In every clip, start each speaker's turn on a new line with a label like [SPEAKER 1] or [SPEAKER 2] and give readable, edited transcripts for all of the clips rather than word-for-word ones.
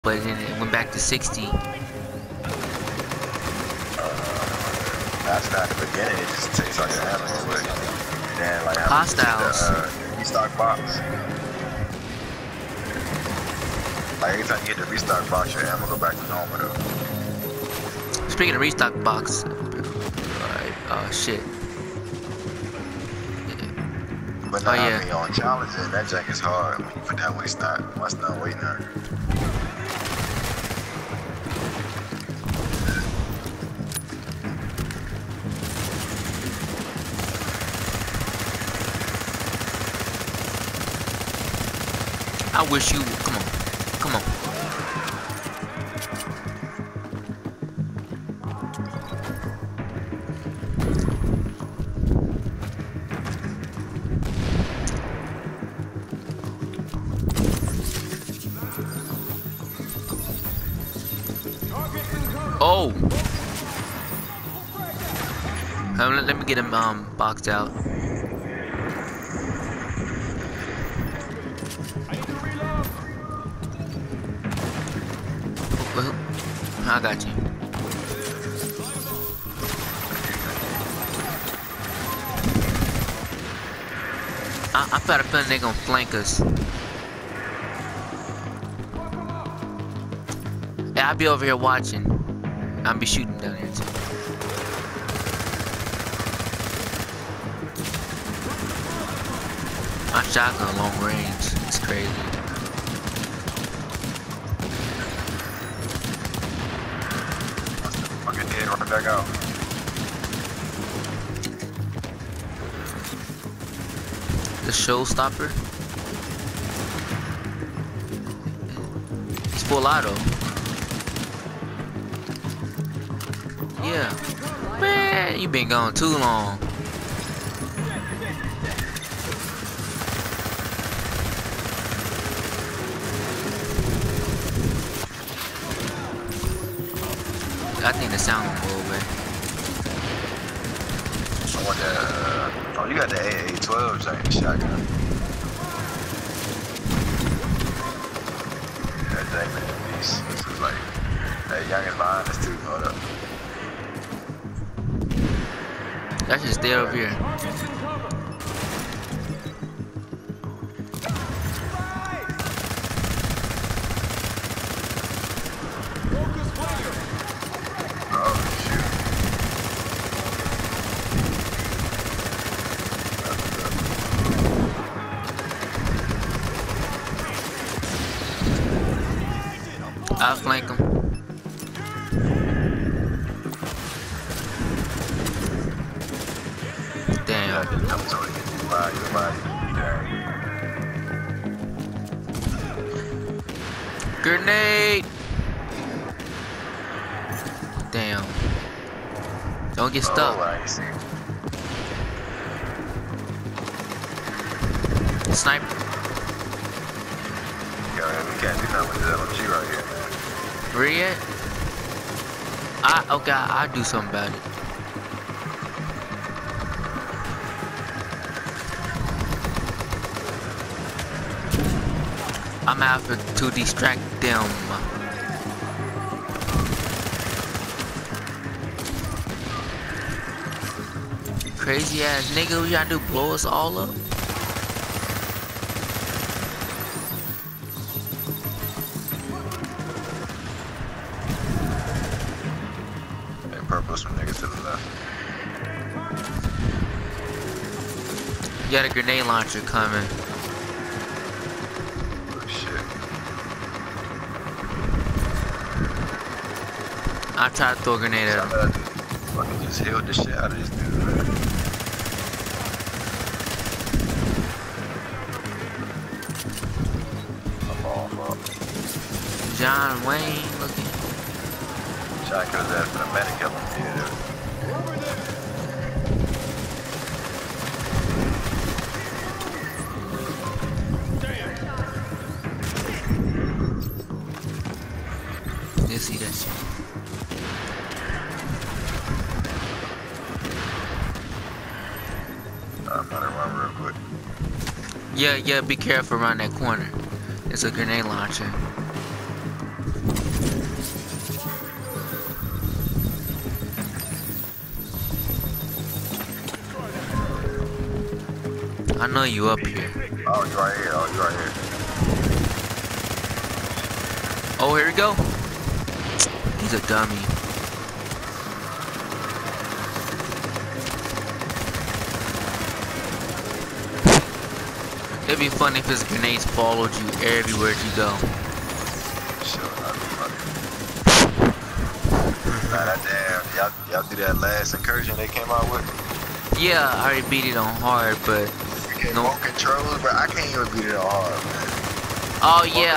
[SPEAKER 1] but then it went back to 60.
[SPEAKER 2] That's not the beginning. It just takes all your ammo away. And then like
[SPEAKER 1] Hostiles.
[SPEAKER 2] The restock box. Like every time you hit the restock box, your ammo go back to normal though.
[SPEAKER 1] Speaking of restock box, alright, oh shit.
[SPEAKER 2] But now, I mean, on challenging, that jack is hard. When you put that waste stock, must not waiting on it.
[SPEAKER 1] I wish you, come on, come on. Oh! Let me get him boxed out. I got you. I got a feeling they're gonna flank us. Yeah, I'll be over here watching. I'll be shooting down here too. My shotgun long range. It's crazy.
[SPEAKER 2] Fucking dead, run back out.
[SPEAKER 1] The showstopper. It's full auto. Yeah. Man, you been gone too long. I think the sound won't go away.
[SPEAKER 2] I want that, oh, you got the AA-12 giant shotgun. That thing is a beast. This is like, that youngest behind us too, hold up.
[SPEAKER 1] I should stay over here. I'll flank him. Damn. Grenade! Damn. Don't get stuck. Sniper.
[SPEAKER 2] Yo, we can't do nothing with this LMG right here.
[SPEAKER 1] Where you at? Okay, I'll do something about it. I'm after to distract them. Crazy ass nigga, what y'all do? Blow us all up?
[SPEAKER 2] Some niggas to the left.
[SPEAKER 1] You got a grenade launcher coming.
[SPEAKER 2] Oh shit.
[SPEAKER 1] I'll try to throw a grenade at him.
[SPEAKER 2] Fucking just healed the shit out of this dude, man. I'm off up.
[SPEAKER 1] John Wayne looking.
[SPEAKER 2] Shot could have for the medic help him here.
[SPEAKER 1] You see that shit?
[SPEAKER 2] I'm gonna run real quick.
[SPEAKER 1] Yeah, be careful around that corner. It's a grenade launcher. I know you up here.
[SPEAKER 2] Oh, you right here. Oh, you right here.
[SPEAKER 1] Oh, here we go. He's a dummy. It'd be funny if his grenades followed you everywhere you go.
[SPEAKER 2] Sure, that'd be funny. Nah, that damn, y'all do that last incursion they came out with?
[SPEAKER 1] Yeah, I already beat it on hard, but no
[SPEAKER 2] controls, but I can't even beat it on hard, man.
[SPEAKER 1] Oh yeah,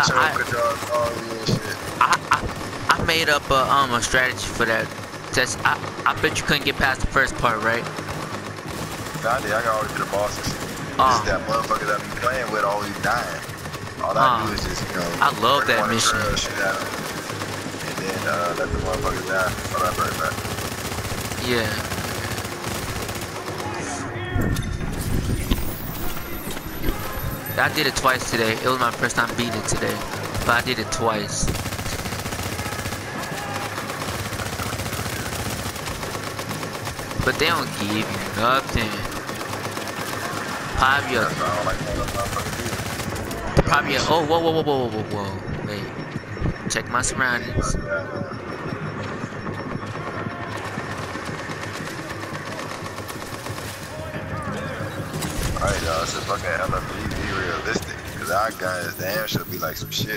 [SPEAKER 1] I made up a strategy for that. I bet you couldn't get past the first part, right?
[SPEAKER 2] Nah, I did. I got all the way to the bosses. This is that motherfucker that I'm playing with always dying. All I do is just, you know,
[SPEAKER 1] I love that mission.
[SPEAKER 2] Shit at him. And then let the motherfuckers die. Oh, that's very bad.
[SPEAKER 1] Yeah. I did it twice today. It was my first time beating it today, but I did it twice. But they don't give you nothing. Probably oh, whoa. Wait. Check my surroundings.
[SPEAKER 2] Alright, y'all, this is fucking LMG, be realistic. Cause our guns damn should be like some shit.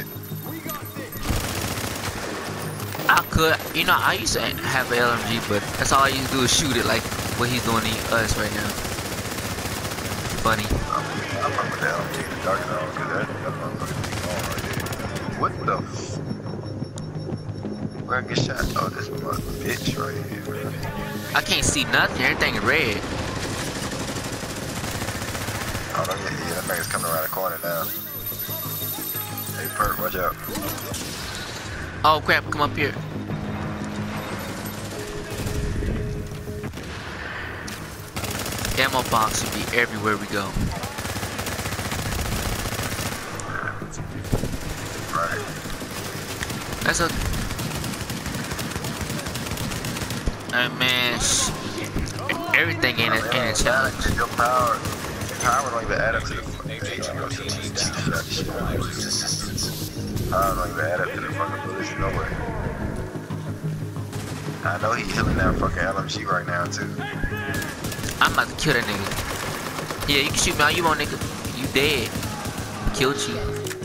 [SPEAKER 1] I could, you know, I used to have an LMG, but that's all I used to do is shoot it like what he's doing to us right now. Funny.
[SPEAKER 2] I'm up with the LMG in the dark zone, cause that motherfucker be going right there. What the where I get shot? Oh, this mother bitch right here.
[SPEAKER 1] I can't see nothing, everything is red.
[SPEAKER 2] Oh, yeah, that nigga's coming around the corner now. Hey, Perk, watch out.
[SPEAKER 1] Oh crap, come up here. Ammo box should be everywhere we go.
[SPEAKER 2] Right.
[SPEAKER 1] That's a... man, everything ain't a challenge.
[SPEAKER 2] Your power don't even add up to the power don't even add up to the fucking bullets, no way. I know he healing that fucking LMG right now too.
[SPEAKER 1] I'm about to kill that nigga. Yeah, you can shoot me all you want, nigga. You dead. Killed you.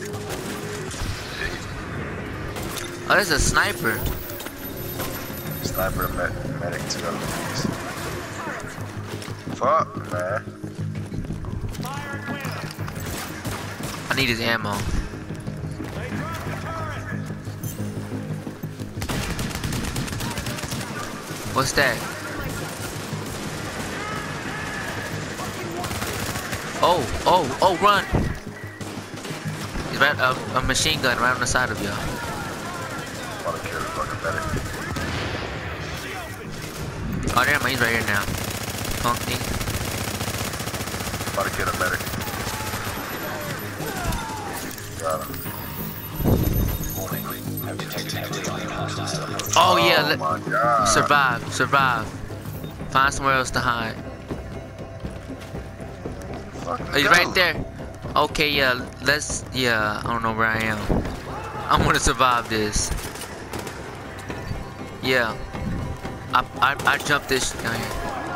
[SPEAKER 1] Oh, there's a sniper.
[SPEAKER 2] Sniper medic too. Fuck, man.
[SPEAKER 1] I need his ammo. What's that? Oh, run! He's right, a machine gun right on the side of y'all.
[SPEAKER 2] Want to kill the fucking medic.
[SPEAKER 1] Oh, damn, he's right here now. Punk me.
[SPEAKER 2] Want to kill the medic. Got him.
[SPEAKER 1] Oh yeah,
[SPEAKER 2] my God.
[SPEAKER 1] survive. Find somewhere else to hide. He's right there. Okay, yeah, I don't know where I am. I'm gonna survive this. Yeah. I jumped this down here.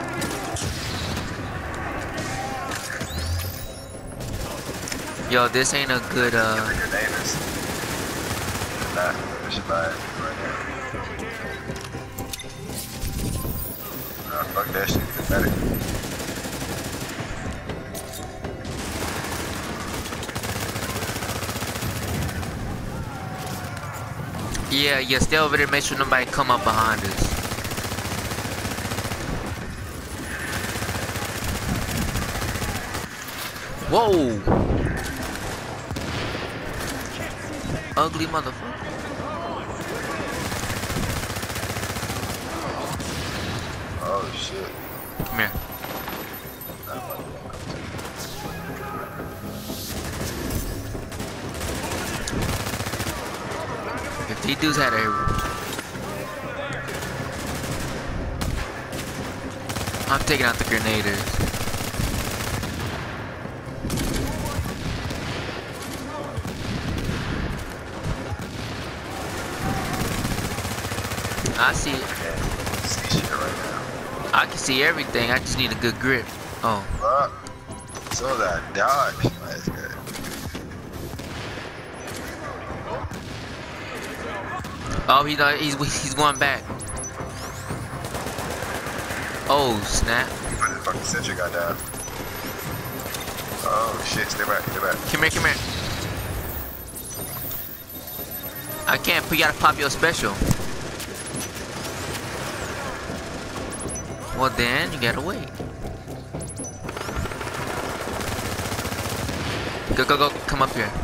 [SPEAKER 1] Yo, this ain't a good
[SPEAKER 2] Your name is. Nah, we should buy it right now. Nah, fuck that shit. The medic.
[SPEAKER 1] Yeah, stay over there, make sure nobody come up behind us. Whoa! Ugly motherfucker.
[SPEAKER 2] Oh shit.
[SPEAKER 1] Come here. If these dudes had a... I'm taking out the grenaders. I see it.
[SPEAKER 2] See shit right now.
[SPEAKER 1] I can see everything. I just need a good grip. Oh.
[SPEAKER 2] So that dodge. That's good.
[SPEAKER 1] Oh, he's going back. Oh, snap.
[SPEAKER 2] You put the fucking sentry gun down. Oh shit, stay back, stay back.
[SPEAKER 1] Come here, come here. I can't, you gotta pop your special. Well then, you gotta wait. Go, go, go, come up here.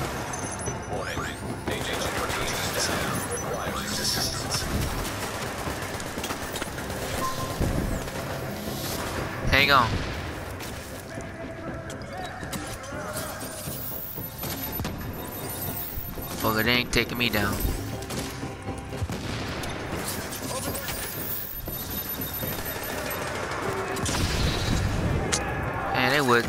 [SPEAKER 1] Hang on. Fuck, it ain't taking me down. Man, they would.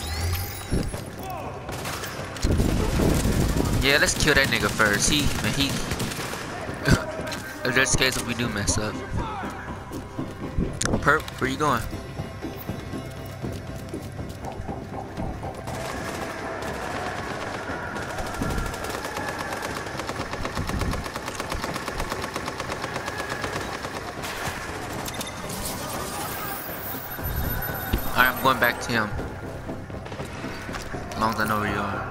[SPEAKER 1] Yeah, let's kill that nigga first. If that's the case, if we do mess up. Perp, where you going? Alright, I'm going back to him. As long as I know where you are.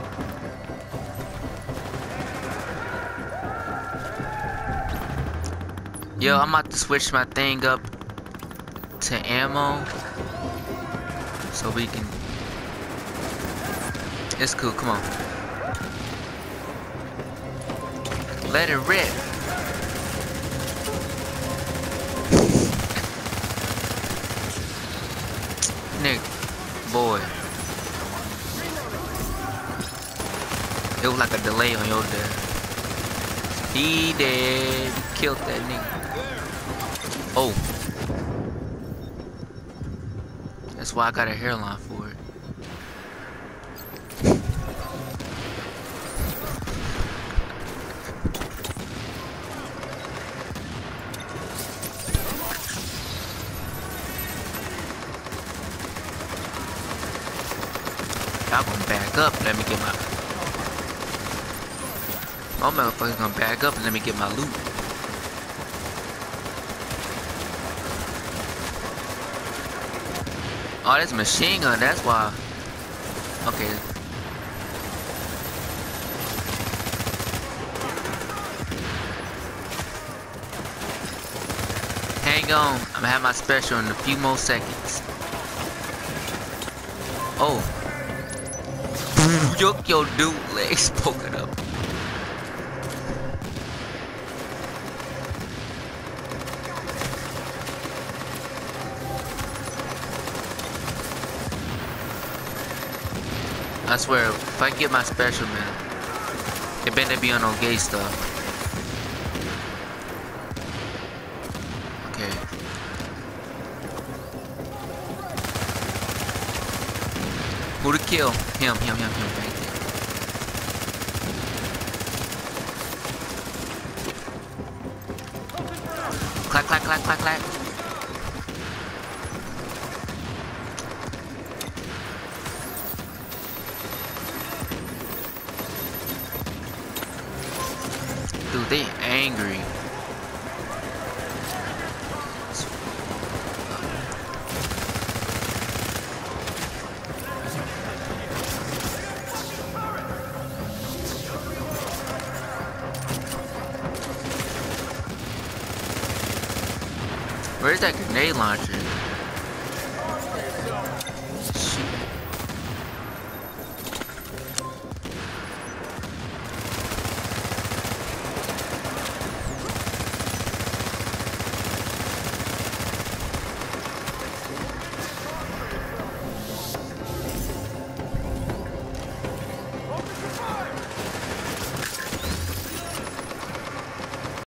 [SPEAKER 1] Yo, I'm about to switch my thing up to ammo. So we can... It's cool, come on. Let it rip. Nick, boy. It was like a delay on your death. He dead. Killed that nigga. Oh. That's why I got a hairline for it. Y'all gonna back up, let me get my... Oh, motherfuckers gonna back up and let me get my loot. Oh, that's a machine gun, that's why. Okay. Hang on, I'm gonna have my special in a few more seconds. Oh. Yo, dude, legs poking up. I swear, if I get my special, man, it better be on no gay stuff. Okay. Who to kill? Him, right there. Clack, clack, clack, clack, clack. Dude, they angry. Where's that grenade launcher?